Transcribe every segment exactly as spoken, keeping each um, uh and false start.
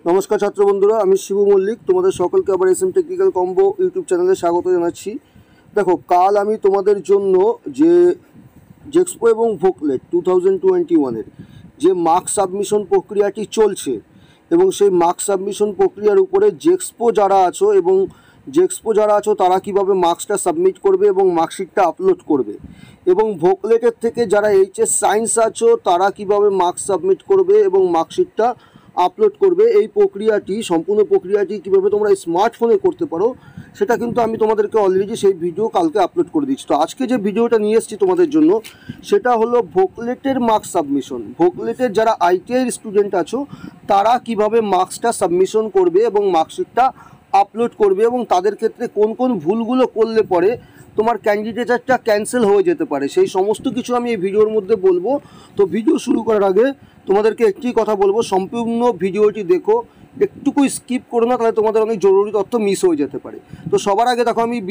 নমস্কার ছাত্র বন্ধুরা, আমি শিবু মল্লিক তোমাদের সকলকে আবার S M technical combo YouTube চ্যানেলে স্বাগত জানাচ্ছি। দেখো, কাল আমি তোমাদের জন্য যে জেক্সপো এবং ভোকলেট টু থাউজেন্ড টোয়েন্টি ওয়ানের যে মার্ক সাবমিশন প্রক্রিয়াটি চলছে এবং সেই মার্ক সাবমিশন প্রক্রিয়ার উপরে জেক্সপো যারা আছো এবং জেক্সপো যারা আছো তারা কীভাবে মার্কসটা সাবমিট করবে এবং মার্কশিটটা আপলোড করবে, এবং ভোকলেটের থেকে যারা এইচএস সায়েন্স আছো তারা কীভাবে মার্কস সাবমিট করবে এবং মার্কশিটটা আপলোড করবে, এই প্রক্রিয়াটি সম্পূর্ণ প্রক্রিয়াটি কীভাবে তোমরা স্মার্টফোনে করতে পারো সেটা কিন্তু আমি তোমাদেরকে অলরেডি সেই ভিডিও কালকে আপলোড করে দিচ্ছি। তো আজকে যে ভিডিওটা নিয়ে এসেছি তোমাদের জন্য সেটা হলো ভোকলেটের মার্কস সাবমিশন। ভোকলেটের যারা আইটিআইয়ের স্টুডেন্ট আছো তারা কিভাবে মার্কসটা সাবমিশন করবে এবং মার্কশিটটা আপলোড করবে, এবং তাদের ক্ষেত্রে কোন কোন ভুলগুলো করলে পরে তোমার ক্যান্ডিডেটটা ক্যান্সেল হয়ে যেতে পারে, সেই সমস্ত কিছু আমি এই ভিডিওর মধ্যে বলবো। তো ভিডিও শুরু করার আগে তোমাদেরকে একটি কথা বলবো, সম্পূর্ণ ভিডিওটি দেখো, একটুকু স্কিপ করো না, তাহলে তোমাদের অনেক জরুরি তথ্য মিস হয়ে যেতে পারে। তো সবার আগে দেখো, আমি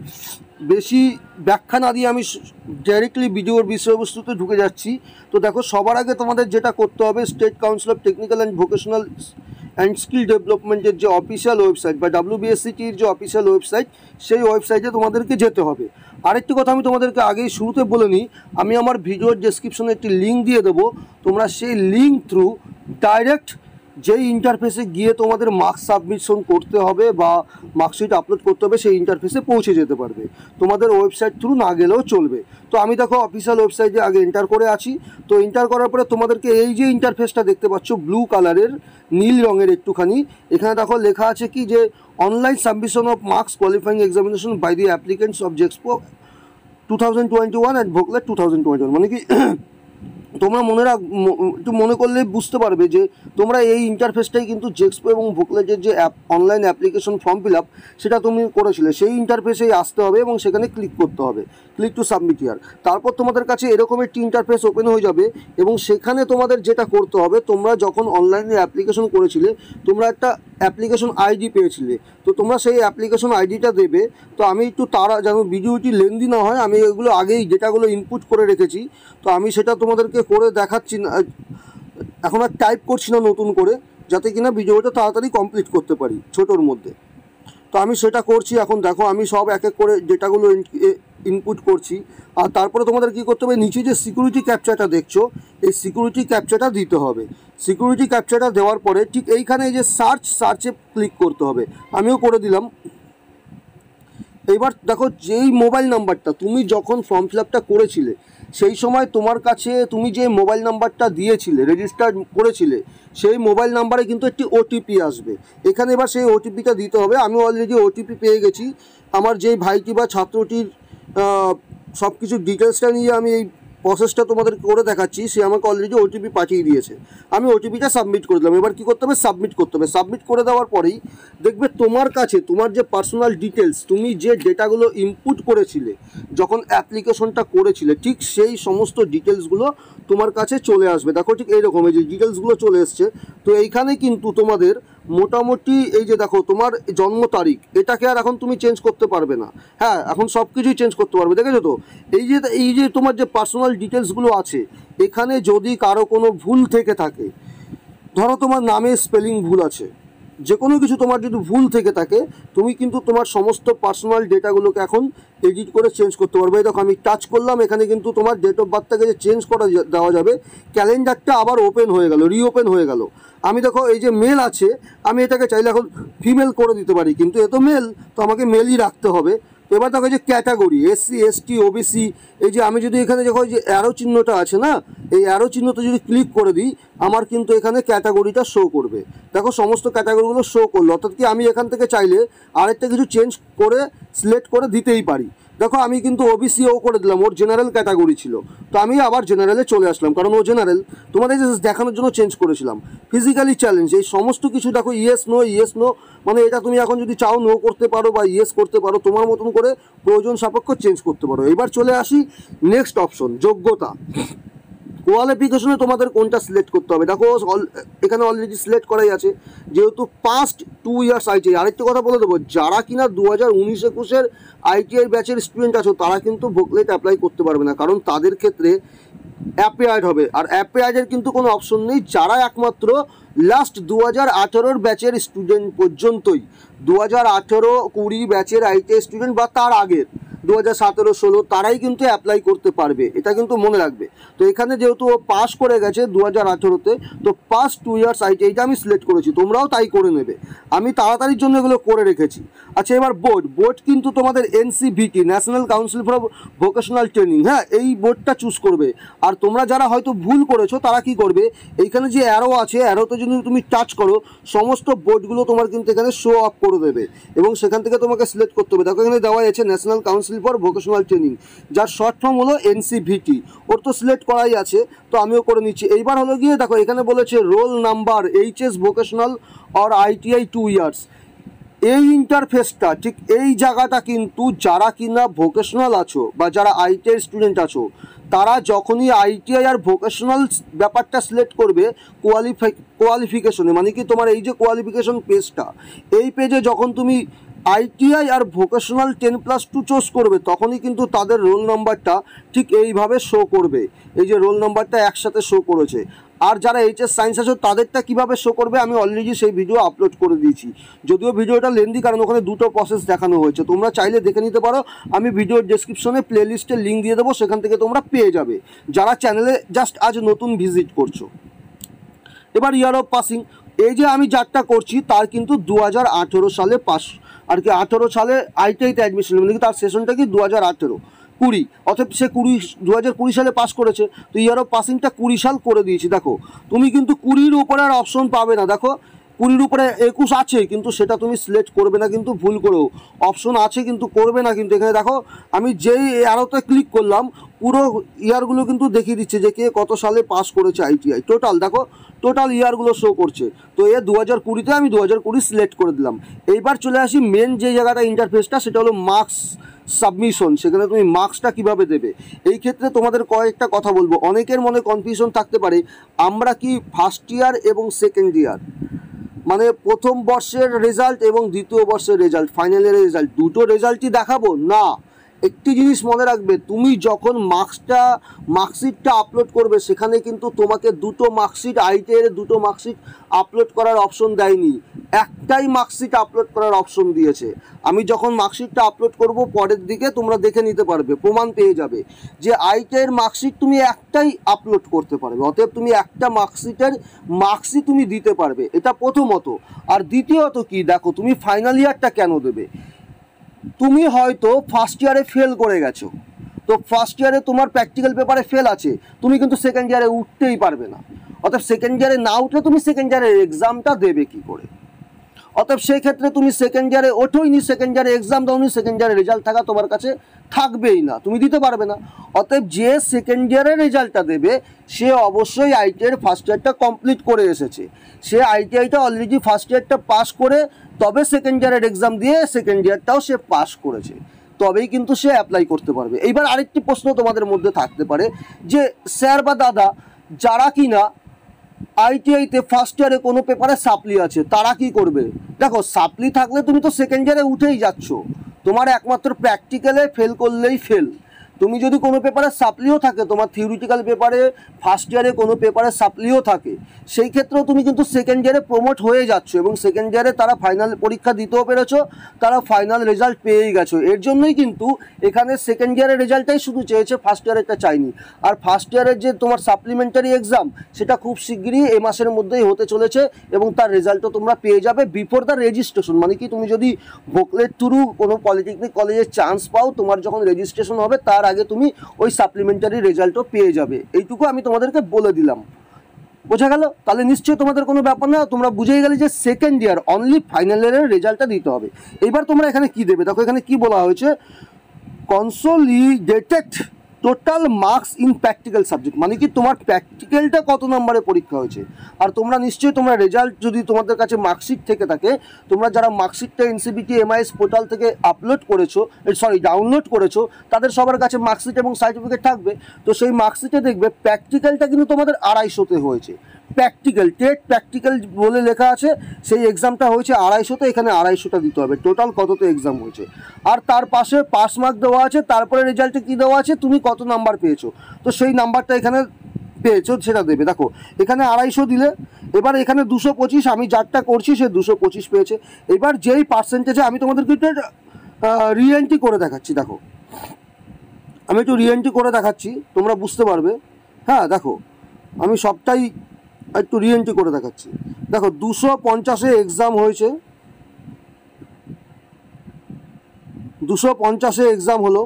বেশি ব্যাখ্যা না দিয়ে আমি ডাইরেক্টলি ভিডিওর বিষয়বস্তুতে ঢুকে যাচ্ছি। তো দেখো, সবার আগে তোমাদের যেটা করতে হবে, state council of technical and vocational and skill ডেভেলপমেন্টের যে অফিসিয়াল ওয়েবসাইট বা ডাব্লিউবিএসসিটির যে অফিসিয়াল ওয়েবসাইট, সেই ওয়েবসাইটে তোমাদেরকে যেতে হবে। আরেকটি কথা আমি তোমাদেরকে আগেই শুরুতে বলে নিই, আমি আমার ভিডিওর ডেসক্রিপশনে একটি লিঙ্ক দিয়ে দেবো, তোমরা সেই লিঙ্ক থ্রু ডাইরেক্ট যেই ইন্টারফেসে গিয়ে তোমাদের মার্কস সাবমিশন করতে হবে বা মার্কশিট আপলোড করতে হবে সেই ইন্টারফেসে পৌঁছে যেতে পারবে, তোমাদের ওয়েবসাইট থ্রু না গেলেও চলবে। তো আমি দেখো অফিসিয়াল ওয়েবসাইটে আগে এন্টার করে আছি। তো এন্টার করার পরে তোমাদেরকে এই যে ইন্টারফেসটা দেখতে পাচ্ছ ব্লু কালারের, নীল রঙের একটুখানি, এখানে দেখো লেখা আছে কি যে online submission of marks qualifying examination by the applicants of JEXPO two thousand twenty one and VOCLET two thousand twenty one মানে কি তোমরা মনে রাখ একটু মনে করলে বুঝতে পারবে যে তোমরা এই ইন্টারফেসটাই কিন্তু জেক্সপো এবং ভোকলেটের যে app online application form fill up সেটা তুমি করেছিলে, সেই ইন্টারফেসেই আসতে হবে এবং সেখানে ক্লিক করতে হবে, ক্লিক টু সাবমিট হিয়ার। তারপর তোমাদের কাছে এরকম একটি ইন্টারফেস ওপেন হয়ে যাবে এবং সেখানে তোমাদের যেটা করতে হবে, তোমরা যখন অনলাইনে অ্যাপ্লিকেশন করেছিলে তোমরা একটা অ্যাপ্লিকেশন আইডি পেয়েছিলে, তো তোমরা সেই অ্যাপ্লিকেশন আইডিটা দেবে। তো আমি একটু তারা যেন ভিডিওটি লেন্দি না হয়, আমি এগুলো আগেই ডেটাগুলো ইনপুট করে রেখেছি, তো আমি সেটা তোমাদেরকে করে দেখাচ্ছি না, এখন আর টাইপ করছি না নতুন করে, যাতে কিনা ভিডিওটা তাড়াতাড়ি কমপ্লিট করতে পারি ছোটোর মধ্যে। তো আমি সেটা করছি। এখন দেখো, আমি সব এক এক করে ডেটাগুলো ইনপুট করছি, আর তারপরে তোমাদের কী করতে হবে, নিচে যে সিকিউরিটি ক্যাপচাটা দেখছো এই সিকিউরিটি ক্যাপচাটা দিতে হবে। সিকিউরিটি ক্যাপচাটা দেওয়ার পরে ঠিক এইখানে এই যে সার্চ, সার্চে ক্লিক করতে হবে, আমিও করে দিলাম। এইবার দেখো, যেই মোবাইল নাম্বারটা তুমি যখন ফর্ম ফিল আপটা করেছিলে সেই সময় তোমার কাছে তুমি যে মোবাইল নাম্বারটা দিয়েছিলে, রেজিস্টার করেছিলে, সেই মোবাইল নাম্বারে কিন্তু একটি ওটিপি আসবে। এখানে এবার সেই ওটিপিটা দিতে হবে। আমি অলরেডি ওটিপি পেয়ে গেছি, আমার যেই ভাইটি বা ছাত্রটির সব কিছু ডিটেলসটা নিয়ে আমি এই প্রসেসটা তোমাদের করে দেখাচ্ছি, সে আমাকে অলরেডি ওটিপি পাঠিয়ে দিয়েছে, আমি ওটিপিটা সাবমিট করে দিলাম। এবার কী করতে হবে, সাবমিট করতে হবে। সাবমিট করে দেওয়ার পরেই দেখবে তোমার কাছে তোমার যে পার্সোনাল ডিটেলস, তুমি যে ডেটাগুলো ইনপুট করেছিলে যখন অ্যাপ্লিকেশনটা করেছিলে, ঠিক সেই সমস্ত ডিটেলসগুলো তোমার কাছে চলে আসবে। দেখো ঠিক এইরকম এই যে ডিটেলসগুলো চলে এসছে। তো এইখানে কিন্তু তোমাদের মোটামুটি এই যে দেখো তোমার জন্ম তারিখ, এটাকে আর এখন তুমি চেঞ্জ করতে পারবে না। হ্যাঁ, এখন সব কিছুই চেঞ্জ করতে পারবে, দেখেছো তো। এই যে এই যে তোমার যে পার্সোনাল ডিটেলসগুলো আছে, এখানে যদি কারো কোনো ভুল থেকে থাকে, ধরো তোমার নামে স্পেলিং ভুল আছে, যে কোনো কিছু তোমার যদি ভুল থেকে থাকে, তুমি কিন্তু তোমার সমস্ত পার্সোনাল ডেটাগুলোকে এখন এডিট করে চেঞ্জ করতে পারবে। এই দেখো আমি টাচ করলাম, এখানে কিন্তু তোমার ডেট অফ বার্থটাকে যে চেঞ্জ করা দেওয়া যাবে, ক্যালেন্ডারটা আবার ওপেন হয়ে গেল, রিওপেন হয়ে গেল। আমি দেখো এই যে মেল আছে, আমি এটাকে চাইলে এখন ফিমেল করে দিতে পারি, কিন্তু এ তো মেল, তো আমাকে মেলই রাখতে হবে। তো এবার দেখো যে ক্যাটাগরি এসসি এসটি ওবিসি, এই যে আমি যদি এখানে দেখো যে অ্যারো চিহ্নটা আছে না, এই অ্যারো চিহ্নতে যদি ক্লিক করে দিই, আমার কিন্তু এখানে ক্যাটাগরিটা শো করবে। দেখো সমস্ত ক্যাটাগরিগুলো শো করলো, অর্থাৎ কি আমি এখান থেকে চাইলে আরেকটা কিছু চেঞ্জ করে সিলেক্ট করে দিতেই পারি। দেখো আমি কিন্তু ওবিসি ও করে দিলাম, ওর জেনারেল ক্যাটাগরি ছিল, তো আমি আবার জেনারেলে চলে আসলাম, কারণ ও জেনারেল, তোমাদের দেখানোর জন্য চেঞ্জ করেছিলাম। ফিজিক্যালি চ্যালেঞ্জ, এই সমস্ত কিছু দেখো ইয়েস নো ইয়েস নো, মানে এটা তুমি এখন যদি চাও নো করতে পারো বা ইয়েস করতে পারো, তোমার মতন করে প্রয়োজন সাপেক্ষ চেঞ্জ করতে পারো। এবার চলে আসি নেক্সট অপশন, যোগ্যতা। কোয়ালিফিকেশনে তোমাদের কোনটা সিলেক্ট করতে হবে, দেখো এখানে অলরেডি সিলেক্ট করাই আছে, যেহেতু পাস্ট টু ইয়ার্স আইটিআই। আরেকটি কথা বলে দেবো, যারা কিনা দু হাজার উনিশ একুশের আইটিআই ব্যাচের স্টুডেন্ট আছো তারা কিন্তু ভোকলেট অ্যাপ্লাই করতে পারবে না, কারণ তাদের ক্ষেত্রে অ্যাপেয়ার্ড হবে। আর অ্যাপেয়ার্ডের কিন্তু কোনো অপশন নেই, যারা একমাত্র লাস্ট দু হাজার আঠেরোর ব্যাচের স্টুডেন্ট পর্যন্তই, দু হাজার আঠেরো কুড়ি ব্যাচের আইটিআই স্টুডেন্ট বা তার আগের দু হাজার সতেরো ষোলো তারাই কিন্তু অ্যাপ্লাই করতে পারবে, এটা কিন্তু মনে রাখবে। তো এখানে যেহেতু ও পাস করে গেছে দু হাজার আঠেরোতে, তো পাস টু ইয়ার্স আইটিআইটা আমি সিলেক্ট করেছি, তোমরাও তাই করে নেবে, আমি তাড়াতাড়ির জন্য এগুলো করে রেখেছি। আচ্ছা, এবার বোর্ড বোর্ড কিন্তু তোমাদের NCVT, national council for vocational training, হ্যাঁ এই বোর্ডটা চুজ করবে। আর তোমরা যারা হয়তো ভুল করেছো তারা কি করবে, এইখানে যে অ্যারো আছে অ্যারোতে যদি তুমি টাচ করো সমস্ত বোর্ডগুলো তোমার কিন্তু এখানে শো আপ করে দেবে এবং সেখান থেকে তোমাকে সিলেক্ট করতে হবে। দেখো এখানে দেওয়া আছে national council for vocational training, যার শর্ট ফর্ম হলো এনসিভিটি, ওর তো সিলেক্ট করাই আছে, তো আমিও করে নিচ্ছি। এইবার হলো গিয়ে দেখো এখানে বলেছে roll number HS vocational or ITI two years. এই ইন্টারফেসটা ঠিক এই জায়গাটা কিন্তু যারা কিনা ভোকেশনাল আছো বা যারা আইটিআই স্টুডেন্ট আছো তারা যখনই আইটিআই আর ভোকেশনাল ব্যাপারটা সিলেক্ট করবে কোয়ালিফাই কোয়ালিফিকেশনে, মানে কি তোমার এই যে কোয়ালিফিকেশন পেজটা, এই পেজে যখন তুমি আইটিআই আর vocational ten plus two choose করবে তখনই কিন্তু তাদের রোল নাম্বারটা ঠিক এইভাবে শো করবে, এই যে রোল নাম্বারটা একসাথে শো করেছে। আর যারা এইচএস সায়েন্স আছে তাদেরটা কীভাবে শো করবে আমি অলরেডি সেই ভিডিও আপলোড করে দিয়েছি, যদিও ভিডিওটা লেন্দি কারণ ওখানে দুটো প্রসেস দেখানো হয়েছে, তোমরা চাইলে দেখে নিতে পারো, আমি ভিডিওর ডেসক্রিপশনে প্লেলিস্টের লিঙ্ক দিয়ে দেবো, সেখান থেকে তোমরা পেয়ে যাবে যারা চ্যানেলে জাস্ট আজ নতুন ভিজিট করছো। এবার ইয়ার অফ পাসিং, এই যে আমি যারটা করছি তার কিন্তু দু হাজার আঠেরো সালে পাস, আর কি আঠেরো সালে আইটিআইতে অ্যাডমিশন, মানে কি তার সেশনটা কি দু হাজার আঠেরো কুড়ি, অর্থাৎ সে কুড়ি দু হাজার কুড়ি সালে পাস করেছে, তো ইয়ার অফ পাসিংটা কুড়ি সাল করে দিয়েছি। দেখো তুমি কিন্তু কুড়ির উপরে আর অপশন পাবে না, দেখো কুড়ির উপরে একুশ আছে কিন্তু সেটা তুমি সিলেক্ট করবে না, কিন্তু ভুল করেও অপশন আছে কিন্তু করবে না। কিন্তু এখানে দেখো আমি যেই অ্যারোতে ক্লিক করলাম পুরো ইয়ারগুলো কিন্তু দেখিয়ে দিচ্ছে যে কে কত সালে পাস করেছে আইটিআই, টোটাল দেখো টোটাল ইয়ারগুলো শো করছে। তো এ দু হাজার কুড়িতে আমি দু হাজার কুড়ি সিলেক্ট করে দিলাম। এইবার চলে আসি মেন যে জায়গাটা ইন্টারফেসটা, সেটা হলো মার্কস সাবমিশন, সেখানে তুমি মার্কসটা কিভাবে দেবে। এই ক্ষেত্রে তোমাদের কয়েকটা কথা বলবো, অনেকের মনে কনফিউশন থাকতে পারে আমরা কি ফার্স্ট ইয়ার এবং সেকেন্ড ইয়ার, মানে প্রথম বর্ষের রেজাল্ট এবং দ্বিতীয় বর্ষের রেজাল্ট, ফাইনাল ইয়ারের রেজাল্ট দুটো রেজাল্টই দেখাবো না। একটি জিনিস মনে রাখবে, তুমি যখন মার্কসটা মার্কশিটটা আপলোড করবে সেখানে কিন্তু তোমাকে দুটো মার্কশিট আইটিআইয়ের দুটো মার্কশিট আপলোড করার অপশন দেয়নি, একটাই মার্কশিট আপলোড করার অপশন দিয়েছে। আমি যখন মার্কশিটটা আপলোড করব পরের দিকে তোমরা দেখে নিতে পারবে, প্রমাণ পেয়ে যাবে যে আইটিআইয়ের মার্কশিট তুমি একটাই আপলোড করতে পারবে, অতএব তুমি একটা মার্কশিটের মার্কসই তুমি দিতে পারবে, এটা প্রথমত। আর দ্বিতীয়ত কি, দেখো তুমি ফাইনাল ইয়ারটা কেন দেবে, তুমি হয়তো ফার্স্ট ইয়ারে ফেল করে গেছো, তো ফার্স্ট ইয়ারে তোমার প্র্যাকটিক্যাল পেপারে ফেল আছে, তুমি কিন্তু সেকেন্ড ইয়ারে উঠতেই পারবে না, অর্থাৎ সেকেন্ড ইয়ারে না উঠলে তুমি সেকেন্ড ইয়ারের এক্সামটা দেবে কি করে। অতএব সেই ক্ষেত্রে তুমি সেকেন্ড ইয়ারে ওঠোইনি, সেকেন্ড ইয়ারে এক্সাম দাওনি, সেকেন্ড ইয়ারে রেজাল্ট থাকা তোমার কাছে থাকবেই না, তুমি দিতে পারবে না। অতএব যে সেকেন্ড ইয়ারের রেজাল্টটা দেবে সে অবশ্যই আইটিআইয়ের ফার্স্ট ইয়ারটা কমপ্লিট করে এসেছে, সে আইটিআইটা অলরেডি ফার্স্ট ইয়ারটা পাস করে তবে সেকেন্ড ইয়ারের এক্সাম দিয়ে সেকেন্ড ইয়ারটাও সে পাস করেছে, তবেই কিন্তু সে অ্যাপ্লাই করতে পারবে। এইবার আরেকটি প্রশ্ন তোমাদের মধ্যে থাকতে পারে যে স্যার বা দাদা যারা কিনা আইটিআইতে ফার্স্ট ইয়ারে কোনো পেপারে সাপ্লি আছে তারা কি করবে। দেখো সাপ্লি থাকলে তুমি তো সেকেন্ড ইয়ারে উঠেই যাচ্ছ, তোমার একমাত্র প্র্যাকটিক্যালে ফেল করলেই ফেল। তুমি যদি কোনো পেপারে সাপ্লিও থাকে, তোমার থিওরিটিক্যাল পেপারে ফার্স্ট ইয়ারে কোনো পেপারে সাপ্লিও থাকে, সেই ক্ষেত্রেও তুমি কিন্তু সেকেন্ড ইয়ারে প্রমোট হয়ে যাচ্ছ এবং সেকেন্ড ইয়ারে তারা ফাইনাল পরীক্ষা দিতেও পেরেছো, তারা ফাইনাল রেজাল্ট পেয়েই গেছো। এর জন্যই কিন্তু এখানে সেকেন্ড ইয়ারের রেজাল্টটাই শুধু চেয়েছে, ফার্স্ট ইয়ারেরটা চাইনি। আর ফার্স্ট ইয়ারের যে তোমার সাপ্লিমেন্টারি এক্সাম সেটা খুব শিগগিরই এ মাসের মধ্যেই হতে চলেছে এবং তার রেজাল্টও তোমরা পেয়ে যাবে বিফোর দ্য রেজিস্ট্রেশন। মানে কি তুমি যদি ভোকলের থ্রু কোনো পলিটেকনিক কলেজে চান্স পাও, তোমার যখন রেজিস্ট্রেশন হবে তার আগে তুমি ওই সাপ্লিমেন্টারি রেজাল্টও পেয়ে যাবে, এইটুকু আমি তোমাদেরকে বলে দিলাম। বোঝা গেল? তাহলে নিশ্চয়ই তোমাদের কোনো ব্যাপার না, তোমরা বুঝেই গেলে যে সেকেন্ড ইয়ার অনলি ফাইনাল ইয়ারের রেজাল্টটা দিতে হবে। এইবার তোমরা এখানে কি দেবে, দেখো এখানে কি বলা হয়েছে, consolidated total marks in practical subject, মানে কি তোমার প্র্যাকটিক্যালটা কত নম্বরে পরীক্ষা হয়েছে। আর তোমরা নিশ্চয়ই তোমরা রেজাল্ট যদি তোমাদের কাছে মার্কশিট থেকে থাকে, তোমরা যারা মার্কশিটটা এনসিবিটি এমআইএস পোর্টাল থেকে আপলোড করেছো, সরি ডাউনলোড করেছো, তাদের সবার কাছে মার্কশিট এবং সার্টিফিকেট থাকবে। তো সেই মার্কশিটে দেখবে প্র্যাকটিক্যালটা কিন্তু তোমাদের আড়াইশোতে হয়েছে, প্র্যাকটিক্যাল টেট প্র্যাকটিক্যাল বলে লেখা আছে, সেই এক্সামটা হয়েছে আড়াইশোতে, এখানে আড়াইশোটা দিতে হবে। টোটাল কততে এক্সাম হয়েছে, আর তার পাশে পাস মার্ক দেওয়া আছে, তারপরে রেজাল্টে কী দেওয়া আছে, তুমি কত নাম্বার পেয়েছো, তো সেই নাম্বারটা এখানে পেয়েছো সেটা দেবে। দেখো এখানে আড়াইশো দিলে, এবার এখানে দুশো পঁচিশ, আমি যারটা করছি সে দুশো পঁচিশ পেয়েছে। এবার যেই পার্সেন্টেজে আমি তোমাদেরকে রিএন্ট্রি করে দেখাচ্ছি, দেখো আমি একটু রিএন্ট্রি করে দেখাচ্ছি, তোমরা বুঝতে পারবে। হ্যাঁ দেখো আমি সবটাই একটু রিএন্ট্রি করে দেখাচ্ছি। দেখো দুশো পঞ্চাশে এক্সাম হয়েছে, দুশো পঞ্চাশে এক্সাম হলো,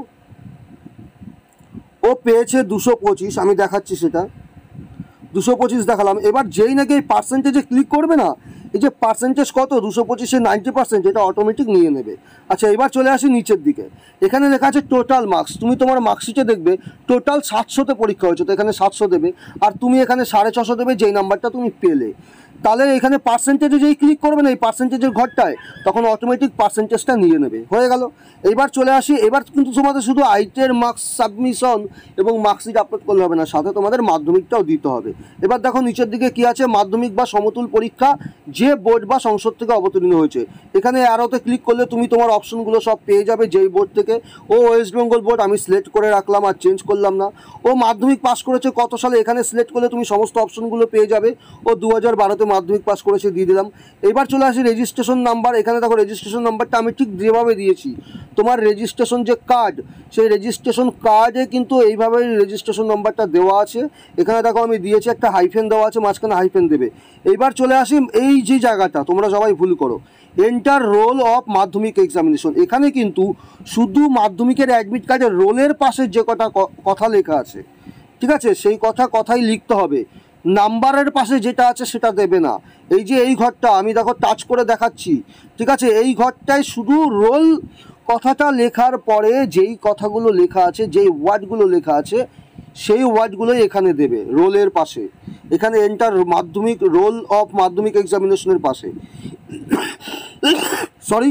ও পেয়েছে দুশো পঁচিশ, আমি দেখাচ্ছি সেটা দুশো পঁচিশ দেখালাম। এবার যেই নাকি এই পার্সেন্টেজে ক্লিক করবে না, এই যে পার্সেন্টেজ কত দুশো পঁচিশে নাইনটি পার্সেন্ট, এটা অটোমেটিক নিয়ে নেবে। আচ্ছা এবার চলে আসি নিচের দিকে, এখানে লেখা আছে টোটাল মার্কস, তুমি তোমার মার্কশিটে দেখবে টোটাল সাতশোতে পরীক্ষা হয়েছে, তো এখানে সাতশো দেবে, আর তুমি এখানে সাড়ে ছশো দেবে যেই নাম্বারটা তুমি পেলে। তাহলে এখানে পার্সেন্টেজে যেই ক্লিক করবে না এই পার্সেন্টেজের ঘরটায়, তখন অটোমেটিক পার্সেন্টেজটা নিয়ে নেবে, হয়ে গেল। এবার চলে আসি, এবার কিন্তু তোমাদের শুধু আইটের মার্কস সাবমিশন এবং মার্কশিট আপলোড করলে হবে না, সাথে তোমাদের মাধ্যমিকটাও দিতে হবে। এবার দেখো নিচের দিকে কি আছে, মাধ্যমিক বা সমতুল পরীক্ষা যে বোর্ড বা সংসদ থেকে অবতীর্ণ হয়েছে, এখানে অ্যারোতে ক্লিক করলে তুমি তোমার অপশনগুলো সব পেয়ে যাবে যেই বোর্ড থেকে। ও ওয়েস্ট বেঙ্গল বোর্ড আমি সিলেক্ট করে রাখলাম আর চেঞ্জ করলাম না। ও মাধ্যমিক পাস করেছে কত সালে, এখানে সিলেক্ট করলে তুমি সমস্ত অপশনগুলো পেয়ে যাবে। ও দু হাজার বারোতে মাধ্যমিক পাস করেছে, দিয়ে দিলাম। এবার চলে আসি রেজিস্ট্রেশন নাম্বার, এখানে দেখো রেজিস্ট্রেশন নাম্বারটা আমি ঠিক যেভাবে দিয়েছি, তোমার রেজিস্ট্রেশন যে কার্ড, সেই রেজিস্ট্রেশন কার্ডে কিন্তু এইভাবে রেজিস্ট্রেশন নাম্বারটা দেওয়া আছে। এখানে দেখো আমি দিয়েছি একটা হাইফেন দেওয়া আছে, মাঝখানে হাইফেন দেবে। এইবার চলে আসি এই যে জায়গাটা তোমরা সবাই ভুল করো, enter roll of Madhyamik examination, এখানে কিন্তু শুধু মাধ্যমিকের অ্যাডমিট কার্ডের রোলের পাশে যে কটা কথা লেখা আছে, ঠিক আছে, সেই কথা কথাই লিখতে হবে, নাম্বারের পাশে যেটা আছে সেটা দেবে না। এই যে এই ঘরটা আমি দেখো টাচ করে দেখাচ্ছি, ঠিক আছে, এই ঘরটায় শুধু রোল কথাটা লেখার পরে যেই কথাগুলো লেখা আছে, যেই ওয়ার্ডগুলো লেখা আছে, সেই ওয়ার্ডগুলোই এখানে দেবে রোলের পাশে। এখানে এন্টার মাধ্যমিক রোল অফ মাধ্যমিক এক্সামিনেশনের পাশে সরি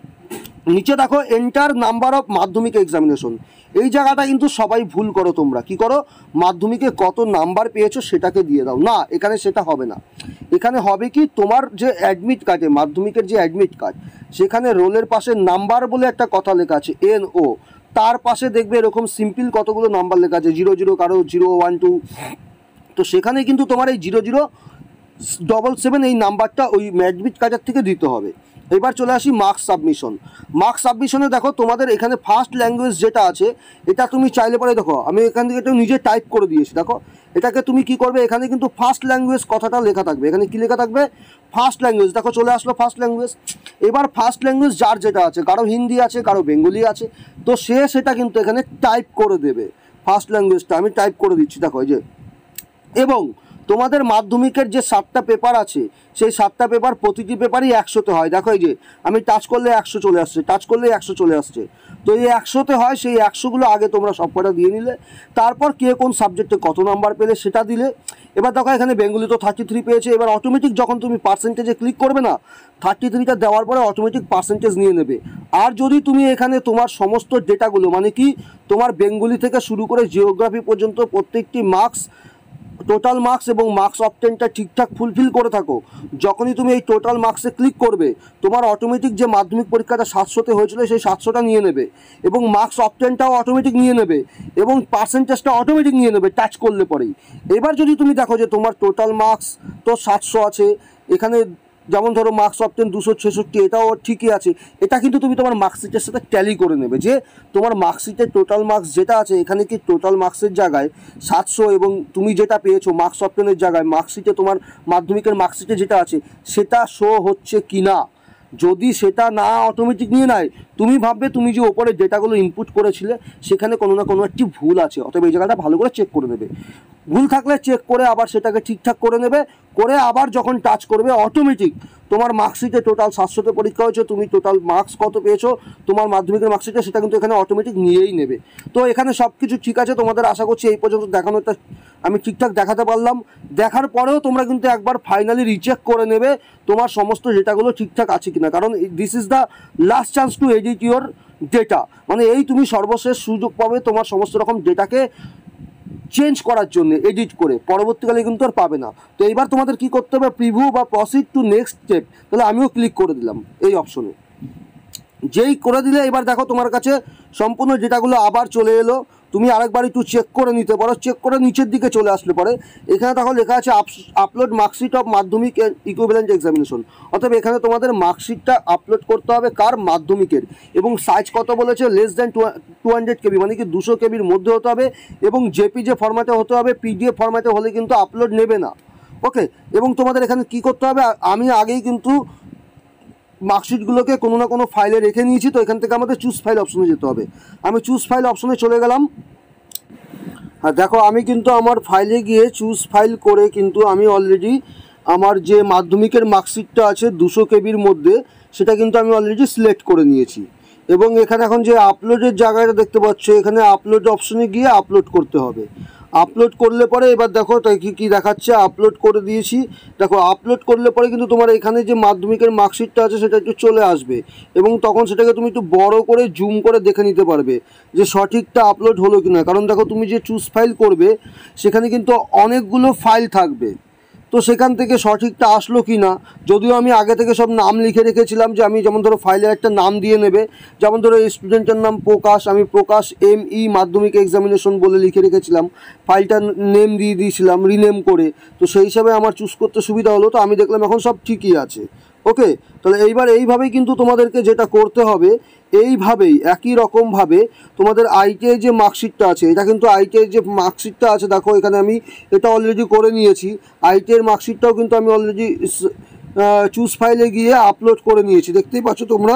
নিচে দেখো enter number of Madhyamik examination, এই জায়গাটা কিন্তু সবাই ভুল করো। তোমরা কি করো, মাধ্যমিকে কত নাম্বার পেয়েছো সেটাকে দিয়ে দাও, না এখানে সেটা হবে না। এখানে হবে কি, তোমার যে অ্যাডমিট কার্ডে মাধ্যমিকের যে অ্যাডমিট কার্ড, সেখানে রোলের পাশে নাম্বার বলে একটা কথা লেখা আছে এন ও, তার পাশে দেখবে এরকম সিম্পল কতগুলো নাম্বার লেখা আছে, জিরো জিরো কারো জিরো ওয়ান টু, তো সেখানে কিন্তু তোমার এই জিরো জিরো ডবল সেভেন এই নাম্বারটা ওই অ্যাডমিট কার্ডের থেকে দিতে হবে। এবার চলে আসি মার্কস সাবমিশন। মার্কস সাবমিশনে দেখো তোমাদের এখানে ফার্স্ট ল্যাঙ্গুয়েজ যেটা আছে, এটা তুমি চাইলে পরে দেখো আমি এখান থেকে একটু নিজে টাইপ করে দিয়েছি, দেখো এটাকে তুমি কি করবে, এখানে কিন্তু ফার্স্ট ল্যাঙ্গুয়েজ কথাটা লেখা থাকবে, এখানে কি লেখা থাকবে, ফার্স্ট ল্যাঙ্গুয়েজ, দেখো চলে আসলো ফার্স্ট ল্যাঙ্গুয়েজ। এবার ফার্স্ট ল্যাঙ্গুয়েজ যার যেটা আছে, কারো হিন্দি আছে কারো বেঙ্গলি আছে, তো সে সেটা কিন্তু এখানে টাইপ করে দেবে ফার্স্ট ল্যাঙ্গুয়েজটা, আমি টাইপ করে দিচ্ছি দেখো এই যে। এবং তোমাদের মাধ্যমিকের যে সাতটা পেপার আছে, সেই সাতটা পেপার প্রতিটি পেপারই একশোতে হয়, দেখো এই যে আমি টাচ করলে একশো চলে আসছে, টাচ করলে একশো চলে আসছে, তো এই একশোতে হয়, সেই একশোগুলো আগে তোমরা সব কটা দিয়ে নিলে, তারপর কে কোন সাবজেক্টে কত নাম্বার পেলে সেটা দিলে। এবার দেখো এখানে বেঙ্গলি তো থার্টি থ্রি পেয়েছে, এবার অটোমেটিক যখন তুমি পার্সেন্টেজে ক্লিক করবে না, থার্টি থ্রিটা দেওয়ার পরে অটোমেটিক পার্সেন্টেজ নিয়ে নেবে। আর যদি তুমি এখানে তোমার সমস্ত ডেটাগুলো, মানে কি তোমার বেঙ্গলি থেকে শুরু করে জিওগ্রাফি পর্যন্ত প্রত্যেকটি মার্কস, টোটাল মার্কস এবং মার্কস অবটেনটা ঠিকঠাক ফুলফিল করে থাকো, যখনই তুমি এই টোটাল মার্কসে ক্লিক করবে, তোমার অটোমেটিক যে মাধ্যমিক পরীক্ষাটা সাতশোতে হয়েছিল সেই সাতশোটা নিয়ে নেবে, এবং মার্কস অবটেনটাও অটোমেটিক নিয়ে নেবে, এবং পার্সেন্টেজটা অটোমেটিক নিয়ে নেবে টাচ করলে পরেই। এবার যদি তুমি দেখো যে তোমার টোটাল মার্কস তো সাতশো আছে, এখানে যেমন ধরো মার্কস অবটেন দুশো ছেষট্টি, এটাও ঠিকই আছে, এটা কিন্তু তুমি তোমার মার্কশিটের সাথে ট্যালি করে নেবে, যে তোমার মার্কশিটের টোটাল মার্কস যেটা আছে, এখানে কি টোটাল মার্কসের জায়গায় সাতশো এবং তুমি যেটা পেয়েছো মার্কস অবটেনের জায়গায় মার্কশিটে তোমার মাধ্যমিকের মার্কশিটে যেটা আছে সেটা শো হচ্ছে কি না। যদি সেটা না অটোমেটিক নিয়ে নেয়, তুমি ভাববে তুমি যে ওপরে ডেটাগুলো ইনপুট করেছিলে সেখানে কোনো না কোনো একটি ভুল আছে, অতএব এই জায়গাটা ভালো করে চেক করে নেবে। ভুল থাকলে চেক করে আবার সেটাকে ঠিকঠাক করে নেবে, করে আবার যখন টাচ করবে অটোমেটিক তোমার মার্কশিটে টোটাল সাতশোতে পরীক্ষা হয়েছে, তুমি টোটাল মার্কস কত পেয়েছো তোমার মাধ্যমিকের মার্কশিটে, সেটা কিন্তু এখানে অটোমেটিক নিয়েই নেবে। তো এখানে সব কিছু ঠিক আছে, তোমাদের আশা করছি এই পর্যন্ত দেখানোটা আমি ঠিকঠাক দেখাতে পারলাম। দেখার পরেও তোমরা কিন্তু একবার ফাইনালি রিচেক করে নেবে তোমার সমস্ত ডেটাগুলো ঠিকঠাক আছে কিনা, কারণ this is the last chance to edit your data, মানে এই তুমি সর্বশেষ সুযোগ পাবে তোমার সমস্ত রকম ডেটাকে চেঞ্জ করার জন্য এডিট করে, পরবর্তীকালে কিন্তু আর পাবে না। তো এইবার তোমাদের কি করতে হবে, প্রিভিউ বা প্রসিড টু নেক্সট স্টেপ, তাহলে আমিও ক্লিক করে দিলাম এই অপশনে। যেই করে দিলে এবার দেখো তোমার কাছে সম্পূর্ণ ডেটাগুলো আবার চলে এলো। তুমি আরেকবার একটু চেক করে নিতে পারো, চেক করে নিচের দিকে চলে আসলে পরে এখানে দেখো লেখা আছে upload marksheet of Madhyamik equivalent examination, অর্থাৎ এখানে তোমাদের মার্কশিটটা আপলোড করতে হবে কার, মাধ্যমিকের, এবং সাইজ কত বলেছে, less than two hundred KB, মানে কি দুশো কেবির মধ্যে হতে হবে, এবং জেপিজে ফরম্যাটে হতে হবে, পিডিএফ ফরম্যাটে হলে কিন্তু আপলোড নেবে না। ওকে, এবং তোমাদের এখানে কি করতে হবে, আমি আগেই কিন্তু মার্কশিটগুলোকে কোনো না কোনো ফাইলে রেখে নিয়েছি, তো এখান থেকে আমাদের চুজ ফাইল অপশনে যেতে হবে। আমি চুজ ফাইল অপশনে চলে গেলাম। আর দেখো আমি কিন্তু আমার ফাইলে গিয়ে চুজ ফাইল করে কিন্তু আমি অলরেডি আমার যে মাধ্যমিকের মার্কশিটটা আছে দুশো কেবির মধ্যে, সেটা কিন্তু আমি অলরেডি সিলেক্ট করে নিয়েছি। এবং এখানে এখন যে আপলোডের জায়গাটা দেখতে পাচ্ছ, এখানে আপলোড অপশনে গিয়ে আপলোড করতে হবে। আপলোড করলে পরে এবার দেখো তাই কী কী দেখাচ্ছে, আপলোড করে দিয়েছি। দেখো আপলোড করলে পরে কিন্তু তোমার এখানে যে মাধ্যমিকের মার্কশিটটা আছে সেটা একটু চলে আসবে, এবং তখন সেটাকে তুমি একটু বড় করে জুম করে দেখে নিতে পারবে যে সঠিকটা আপলোড হলো কি না। কারণ দেখো তুমি যে চুজ ফাইল করবে সেখানে কিন্তু অনেকগুলো ফাইল থাকবে, তো সেখান থেকে সঠিকটা আসলো কি না, যদিও আমি আগে থেকে সব নাম লিখে রেখেছিলাম যে আমি যেমন ধরো ফাইলের একটা নাম দিয়ে নেবে, যেমন ধরো এই স্টুডেন্টের নাম প্রকাশ, আমি প্রকাশ এম ই মাধ্যমিক এক্সামিনেশন বলে লিখে রেখেছিলাম, ফাইলটার নেম দিয়ে দিয়েছিলাম রিনেম করে, তো সেই হিসাবে আমার চুজ করতে সুবিধা হলো। তো আমি দেখলাম এখন সব ঠিকই আছে। ওকে, তাহলে এইবার এইভাবেই কিন্তু তোমাদেরকে যেটা করতে হবে, এইভাবেই একই রকমভাবে তোমাদের আইটিআই যে মার্কশিটটা আছে, এটা কিন্তু আইটিআই যে মার্কশিটটা আছে দেখো এখানে আমি এটা অলরেডি করে নিয়েছি। আইটিআইয়ের মার্কশিটটাও কিন্তু আমি অলরেডি চুজ ফাইলে গিয়ে আপলোড করে নিয়েছি, দেখতেই পাচ্ছ তোমরা।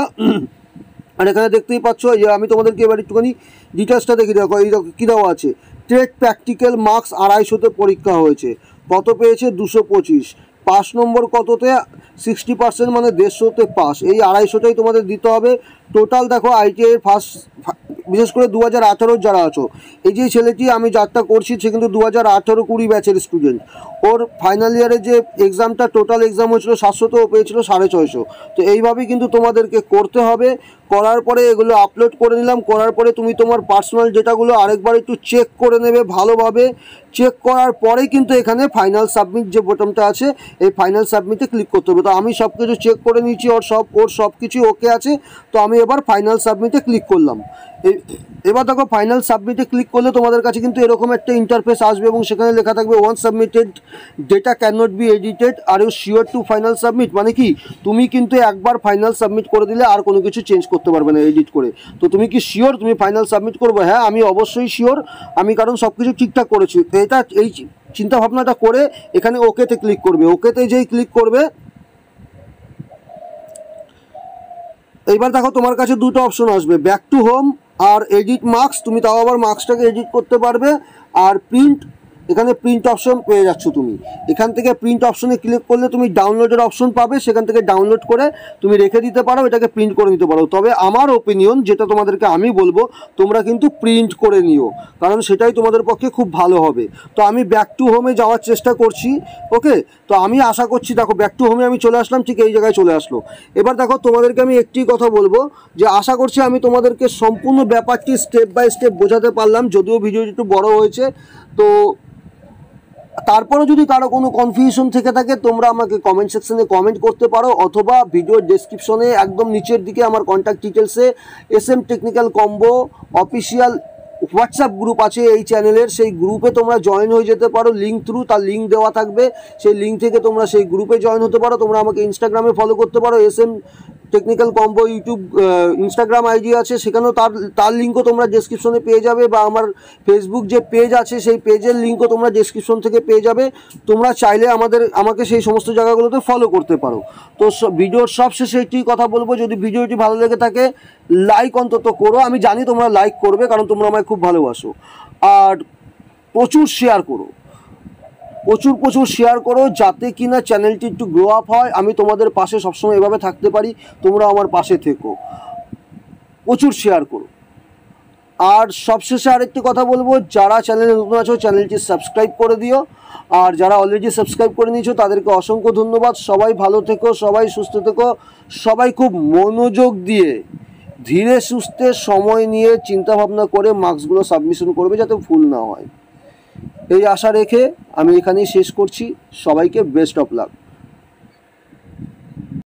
আর এখানে দেখতেই পাচ্ছ যে আমি তোমাদেরকে এবার একটুখানি ডিটেলসটা দেখে দেখো, এই কী দেওয়া আছে, ট্রেড প্র্যাকটিক্যাল মার্কস আড়াইশোতে পরীক্ষা হয়েছে, কত পেয়েছে দুশো পঁচিশ, পাস নম্বর কততে, সিক্সটি পার্সেন্ট মানে দেড়শোতে পাস, এই আড়াইশোটাই তোমাদের দিতে হবে। টোটাল দেখো আইটিআইয়ের ফার্স্ট, বিশেষ করে দু হাজার আঠারোর যারা আছো, এই যে ছেলেটি আমি যারটা করছি সে কিন্তু দু হাজার আঠারো কুড়ি ব্যাচের স্টুডেন্ট, ওর ফাইনাল ইয়ারের যে এক্সামটা টোটাল এক্সাম হয়েছিল সাতশোতে, ও পেয়েছিল সাড়ে ছয়শো। তো এইভাবেই কিন্তু তোমাদেরকে করতে হবে। করার পরে এগুলো আপলোড করে নিলাম, করার পরে তুমি তোমার পার্সোনাল ডেটাগুলো আরেকবার একটু চেক করে নেবে ভালোভাবে। চেক করার পরেই কিন্তু এখানে ফাইনাল সাবমিট যে বোতামটা আছে, এই ফাইনাল সাবমিটে ক্লিক করতে হবে। তো আমি সব কিছু চেক করে নিয়েছি, ওর সব ওর সব কিছুই ওকে আছে, তো আমি এবার ফাইনাল সাবমিটে ক্লিক করলাম। এবার দেখো ফাইনাল সাবমিটে ক্লিক করলে তোমাদের কাছে কিন্তু এরকম একটা ইন্টারফেস আসবে, এবং সেখানে লেখা থাকবে once submitted data can not be edited, are you sure to final submit, মানে কি তুমি কিন্তু একবার ফাইনাল সাবমিট করে দিলে আর কোনো কিছু চেঞ্জ করতে পারবে না এডিট করে। তো তুমি কি শিওর তুমি ফাইনাল সাবমিট করবে? হ্যাঁ আমি অবশ্যই শিওর, আমি কারণ সব কিছু ঠিকঠাক করেছি। তো এটা এই চিন্তা ভাবনাটা করে এখানে ওকেতে ক্লিক করবে। ওকেতে যেই ক্লিক করবে, এইবার দেখো তোমার কাছে দুটো অপশন আসবে, ব্যাক টু হোম আর এডিট মার্কস, তুমি তাও আবার মার্কসটাকে এডিট করতে পারবে, আর প্রিন্ট, এখানে প্রিন্ট অপশন পেয়ে যাচ্ছ তুমি। এখান থেকে প্রিন্ট অপশনে ক্লিক করলে তুমি ডাউনলোডের অপশন পাবে, সেখান থেকে ডাউনলোড করে তুমি রেখে দিতে পারো, এটাকে প্রিন্ট করে নিতে পারো। তবে আমার ওপিনিয়ন যেটা তোমাদেরকে আমি বলবো, তোমরা কিন্তু প্রিন্ট করে নিও, কারণ সেটাই তোমাদের পক্ষে খুব ভালো হবে। তো আমি ব্যাক টু হোমে যাওয়ার চেষ্টা করছি। ওকে, তো আমি আশা করছি, দেখো ব্যাক টু হোমে আমি চলে আসলাম, ঠিক এই জায়গায় চলে আসলো। এবার দেখো তোমাদেরকে আমি একটি কথা বলবো, যে আশা করছি আমি তোমাদেরকে সম্পূর্ণ ব্যাপারটি স্টেপ বাই স্টেপ বোঝাতে পারলাম, যদিও ভিডিওটি একটু বড় হয়েছে। তো তারপরে যদি কারো কোনো কনফিউশন থেকে থাকে তোমরা আমাকে কমেন্ট সেকশনে কমেন্ট করতে পারো, অথবা ভিডিওর ডেসক্রিপশনে একদম নিচের দিকে আমার কন্ট্যাক্ট ডিটেলসে S M technical combo official WhatsApp group আছে এই চ্যানেলের, সেই গ্রুপে তোমরা জয়েন হয়ে যেতে পারো লিঙ্ক থ্রু, তার লিঙ্ক দেওয়া থাকবে, সেই লিঙ্ক থেকে তোমরা সেই গ্রুপে জয়েন হতে পারো। তোমরা আমাকে ইনস্টাগ্রামে ফলো করতে পারো, S M technical combo YouTube Instagram ID আছে, সেখানেও তার তার লিঙ্কও তোমরা ডেসক্রিপশনে পেয়ে যাবে, বা আমার ফেসবুক যে পেজ আছে সেই পেজের লিঙ্কও তোমরা ডেসক্রিপশন থেকে পেয়ে যাবে। তোমরা চাইলে আমাদের আমাকে সেই সমস্ত জায়গাগুলোতে ফলো করতে পারো। তো ভিডিওর সব শেষে একটি কথা বলবো, যদি ভিডিওটি ভালো লেগে থাকে লাইক অন্তত করো, আমি জানি তোমরা লাইক করবে কারণ তোমরা আমায় খুব ভালোবাসো, আর প্রচুর শেয়ার করো, প্রচুর প্রচুর শেয়ার করো, যাতে কিনা চ্যানেলটি একটু গ্রো আপ হয়, আমি তোমাদের পাশে সবসময় এভাবে থাকতে পারি, তোমরা আমার পাশে থেকো, প্রচুর শেয়ার করো। আর সবশেষে আরেকটি কথা বলবো, যারা চ্যানেলে নতুন আছো চ্যানেলটি সাবস্ক্রাইব করে দিও, আর যারা অলরেডি সাবস্ক্রাইব করে নিয়েছো তাদেরকে অসংখ্য ধন্যবাদ। সবাই ভালো থেকো, সবাই সুস্থ থেকো, সবাই খুব মনোযোগ দিয়ে ধীরে সুস্থে সময় নিয়ে চিন্তা ভাবনা করে মার্কসগুলো সাবমিশন করবে, যাতে ভুল না হয়। এই আশা রেখে আমি এখানেই শেষ করছি। সবাইকে বেস্ট অফ লাক।